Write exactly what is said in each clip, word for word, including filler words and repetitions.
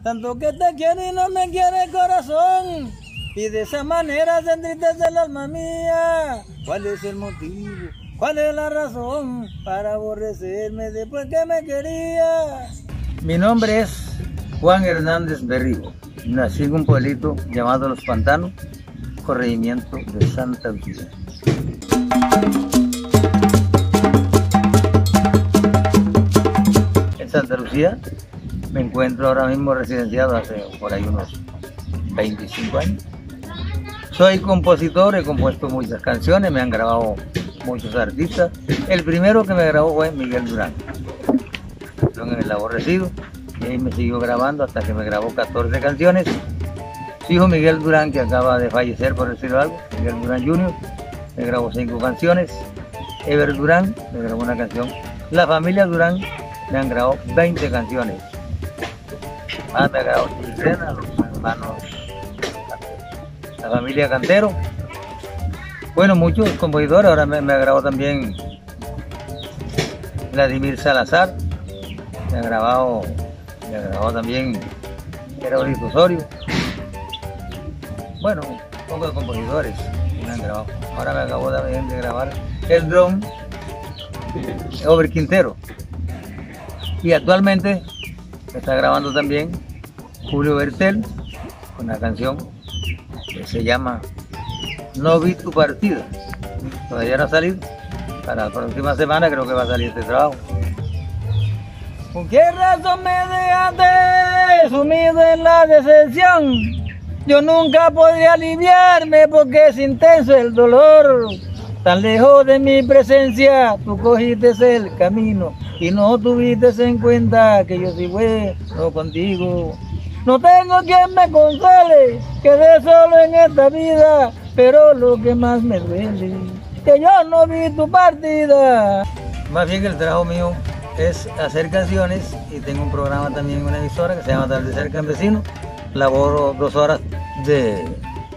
tanto que te quiere y no me quiere corazón, y de esa manera se entristece el alma mía. ¿Cuál es el motivo? ¿Cuál es la razón para aborrecerme después que me quería? Mi nombre es Juan Hernández Berrigo. Nací en un pueblito llamado Los Pantanos, corregimiento de Santa Lucía. En Santa Lucía me encuentro ahora mismo residenciado hace por ahí unos veinticinco años. Soy compositor, he compuesto muchas canciones, me han grabado muchos artistas. El primero que me grabó fue Miguel Durán, en El Aborrecido, y ahí me siguió grabando hasta que me grabó catorce canciones. Su hijo Miguel Durán, que acaba de fallecer, por decirlo algo, Miguel Durán junior, me grabó cinco canciones. Ever Durán me grabó una canción. La familia Durán me han grabado veinte canciones. Más me ha grabado Chilena, los hermanos, la familia Cantero. Bueno, muchos compositores. Ahora me, me ha grabado también Vladimir Salazar, me ha grabado, me ha grabado también Heraulito Osorio. Bueno, un poco de compositores me han grabado. Ahora me acabo también de grabar el dron Over Quintero. Y actualmente me está grabando también Julio Bertel con una canción que se llama No vi tu partida. Todavía no ha salido. Para la próxima semana creo que va a salir este trabajo. ¿Con qué razón me dejaste sumido en la decepción? Yo nunca podía aliviarme porque es intenso el dolor. Tan lejos de mi presencia, tú cogiste el camino y no tuviste en cuenta que yo soy bueno contigo. No tengo quien me consuele, quedé solo en esta vida, pero lo que más me duele, que yo no vi tu partida. Más bien el trabajo mío es hacer canciones y tengo un programa también en una emisora que se llama Atardecer Campesino. Laboro dos horas de,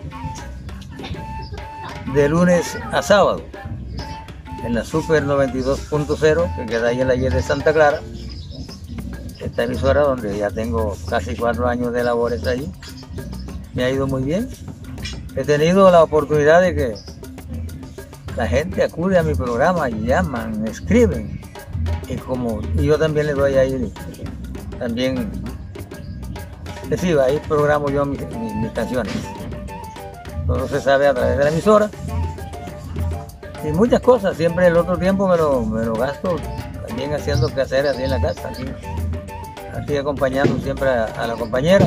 de lunes a sábado en la Super noventa y dos punto cero, que queda ahí en la Y de Santa Clara. Esta emisora donde ya tengo casi cuatro años de labores ahí. Me ha ido muy bien. He tenido la oportunidad de que la gente acude a mi programa y llaman, escriben. Y como y yo también les doy ahí, también, les digo, ahí programo yo mis, mis, mis canciones. Todo se sabe a través de la emisora. Y muchas cosas, siempre el otro tiempo me lo, me lo gasto también haciendo quehaceres así en la casa. Así, así acompañando siempre a, a la compañera.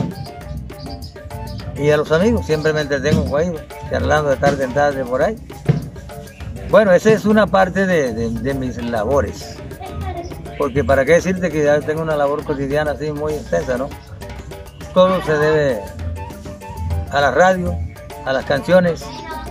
Y a los amigos, siempre me entretengo con ellos, charlando de tarde en tarde por ahí. Bueno, esa es una parte de, de, de mis labores. Porque para qué decirte que ya tengo una labor cotidiana así muy extensa, ¿no? Todo se debe a la radio, a las canciones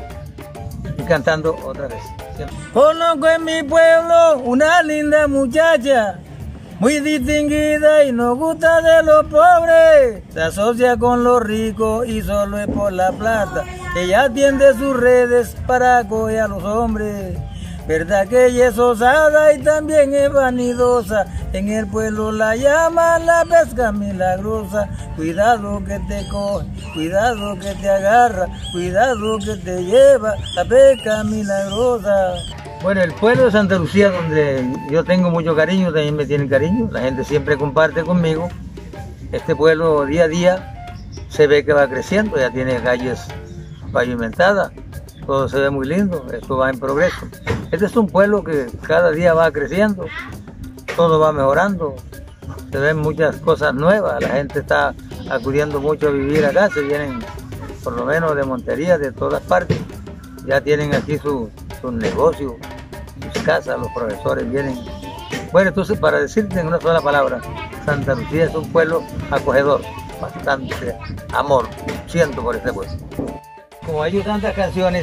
y cantando otra vez. Siempre. Conozco en mi pueblo una linda muchacha, muy distinguida y no gusta de los pobres. Se asocia con los ricos y solo es por la plata. Ella atiende sus redes para acoger a los hombres. Verdad que ella es osada y también es vanidosa. En el pueblo la llaman la pesca milagrosa. Cuidado que te coge, cuidado que te agarra, cuidado que te lleva la pesca milagrosa. Bueno, el pueblo de Santa Lucía, donde yo tengo mucho cariño, también me tiene cariño. La gente siempre comparte conmigo. Este pueblo día a día se ve que va creciendo, ya tiene calles pavimentadas, todo se ve muy lindo, esto va en progreso. Este es un pueblo que cada día va creciendo, todo va mejorando, se ven muchas cosas nuevas, la gente está acudiendo mucho a vivir acá, se vienen por lo menos de Montería, de todas partes, ya tienen aquí sus su negocios, sus casas, los profesores vienen. Bueno, entonces para decirte en una sola palabra, Santa Lucía es un pueblo acogedor, bastante amor siento por este pueblo. Como hay tantas canciones,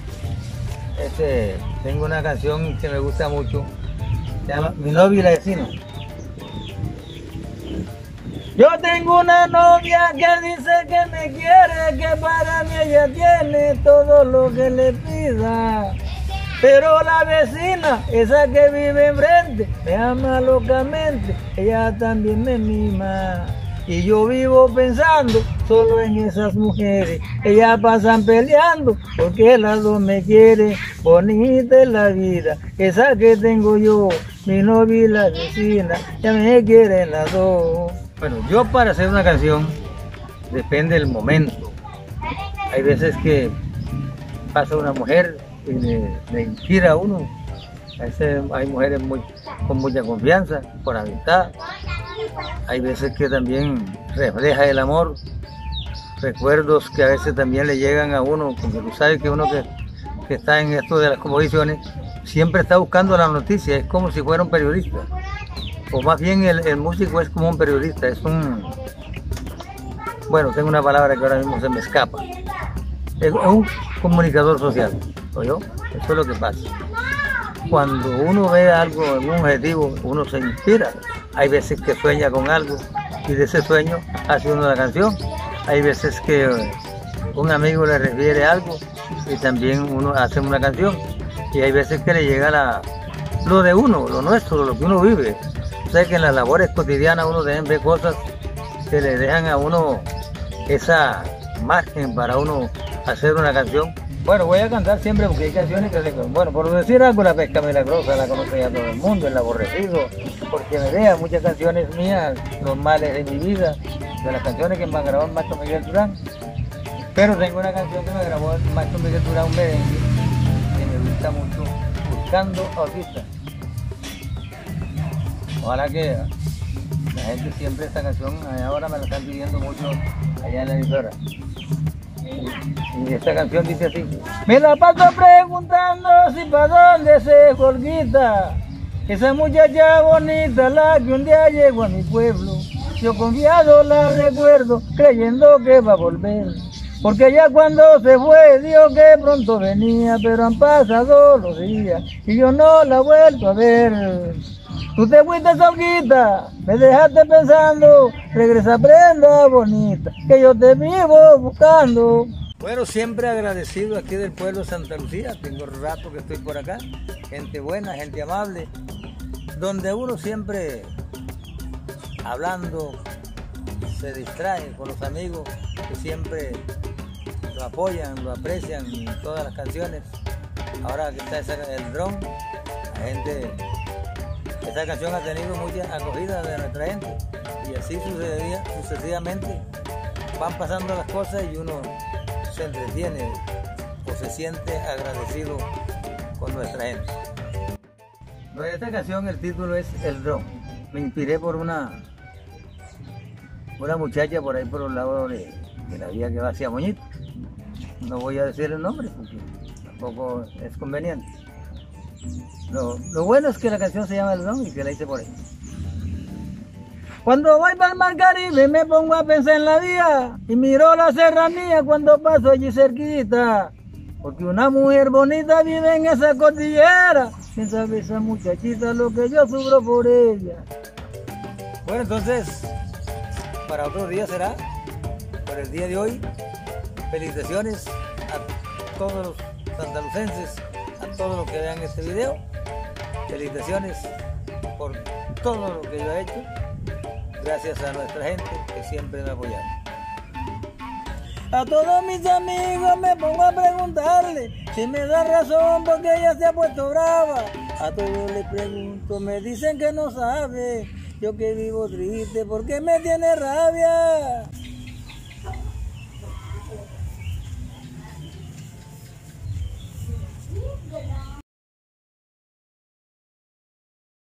este, tengo una canción que me gusta mucho, se llama Mi novia y la vecina. Yo tengo una novia que dice que me quiere, que para mí ella tiene todo lo que le pida. Pero la vecina, esa que vive enfrente, me ama locamente, ella también me mima. Y yo vivo pensando solo en esas mujeres. Ellas pasan peleando porque las dos me quieren. Bonita es la vida, esa que tengo yo. Mi novia y la vecina ya me quieren las dos. Bueno, yo para hacer una canción depende del momento. Hay veces que pasa una mujer y le, le inspira a uno. A veces hay mujeres muy, con mucha confianza, por amistad. Hay veces que también refleja el amor, recuerdos que a veces también le llegan a uno, porque tú sabes que uno que, que está en esto de las composiciones siempre está buscando la noticia, es como si fuera un periodista, o más bien el, el músico es como un periodista, es un, bueno, tengo una palabra que ahora mismo se me escapa, es un comunicador social, ¿o yo? Eso es lo que pasa. Cuando uno ve algo, algún objetivo, uno se inspira. Hay veces que sueña con algo y de ese sueño hace uno la canción. Hay veces que un amigo le refiere algo y también uno hace una canción. Y hay veces que le llega la, lo de uno, lo nuestro, lo que uno vive. O sea que en las labores cotidianas uno debe ver cosas que le dejan a uno esa margen para uno hacer una canción. Bueno, voy a cantar siempre porque hay canciones que se... Bueno, por decir algo, La Pesca Milagrosa la conoce ya todo el mundo, El Aborrecido, Porque me vea, muchas canciones mías, Los Males de mi Vida, de las canciones que me grabó el maestro Miguel Durán. Pero tengo una canción que me grabó el maestro Miguel Durán, un merengue, que me gusta mucho, Buscando Artistas. Ojalá que la gente siempre esta canción, ahora me la están pidiendo mucho allá en la emisora. Y esta canción dice así: me la paso preguntando si para dónde se Jorgita, esa muchacha bonita, la que un día llegó a mi pueblo. Yo confiado la recuerdo, creyendo que va a volver, porque ya cuando se fue dijo que pronto venía, pero han pasado los días y yo no la he vuelto a ver. Tú te fuiste, Jorgita, me dejaste pensando, regresa, prenda bonita, que yo te vivo buscando. Bueno, siempre agradecido aquí del pueblo de Santa Lucía, tengo rato que estoy por acá, gente buena, gente amable, donde uno siempre hablando se distrae con los amigos que siempre lo apoyan, lo aprecian en todas las canciones. Ahora que está el dron, la gente... Esta canción ha tenido mucha acogida de nuestra gente y así sucedía, sucesivamente van pasando las cosas y uno se entretiene o se siente agradecido con nuestra gente. Bueno, esta canción, el título es El Dron. Me inspiré por una, una muchacha por ahí por un lado de, de la vía que va hacia Moñito. No voy a decir el nombre porque tampoco es conveniente. Lo, lo bueno es que la canción se llama El Dron y que la hice por ahí. Cuando voy para el mar Caribe me pongo a pensar en la vía y miro la serranía cuando paso allí cerquita, porque una mujer bonita vive en esa cordillera. ¿Quién sabe esa muchachita lo que yo sufro por ella? Bueno, entonces, para otro día será, para el día de hoy, felicitaciones a todos los santalucenses, a todos los que vean este video. Felicitaciones por todo lo que yo he hecho, gracias a nuestra gente que siempre me apoyaron. A todos mis amigos me pongo a preguntarle si me da razón porque ella se ha puesto brava. A todos les pregunto, me dicen que no sabe, yo que vivo triste porque me tiene rabia.